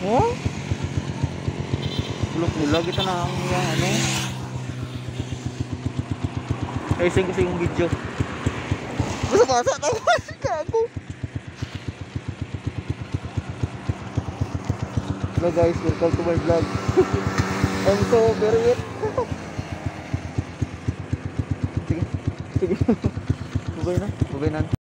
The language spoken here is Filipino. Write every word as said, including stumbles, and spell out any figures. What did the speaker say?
Oh? Bulok-bulok ito na ang yung ano. Ay, sing ko yung video. Basa-basa naman. Kago. Hello guys, welcome to my vlog. I'm so very wet. Sige, sige. Bubay na, bubay na.